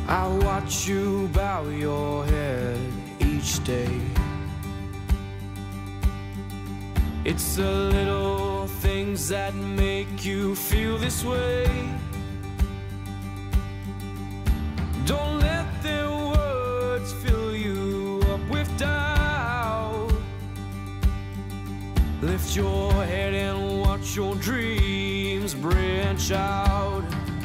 I watch you bow your head each day. It's the little things that make you feel this way. Don't let their words fill you up with doubt. Lift your head and watch your dreams branch out.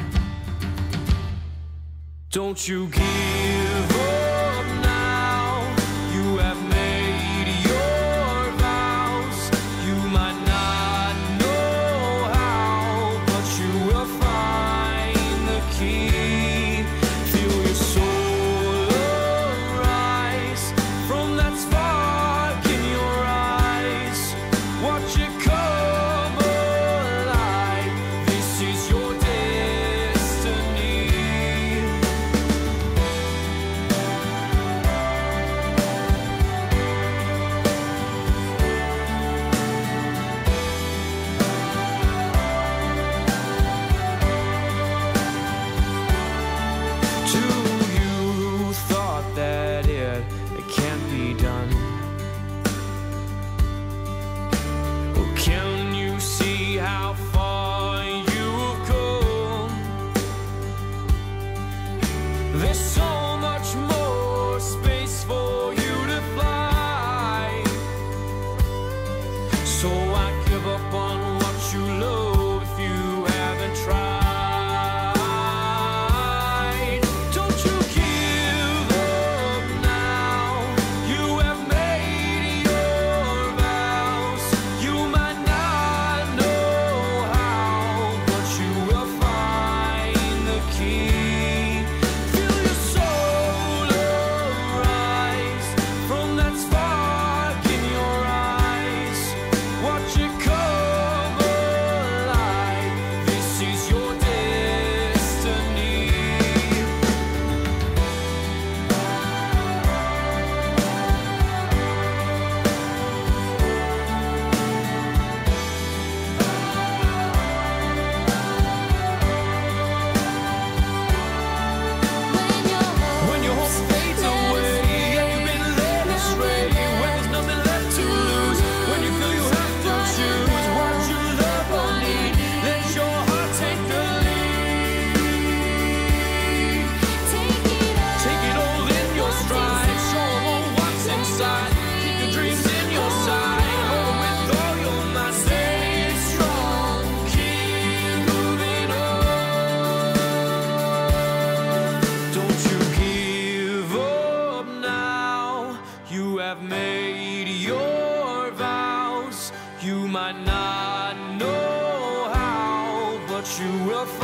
Don't you give up now. You have made your vows. You might not know how, but you will find the key. Feel your soul arise from that spark in your eyes. Watch it come alive. This is your destiny. Can you see how far you've come? There's so much more space for you to fly. So I give up on what you love if you haven't tried. Don't you give up now. You have made your vows. You might not know how, but you will find the key. Feel your soul arise from that spark in your eyes. Watch it come alive. This is your destiny. When your hope fades away and you've been led astray, when there's nothing left to lose, when you feel you have to choose what you love or need, let your heart take the lead. Take it all in your stride, show 'em all what's inside. Keep your dreams in your sight, hold 'em with all your might. Stay strong, keep moving on. Don't you give up now. You have made your vows. You might not know how, but you will find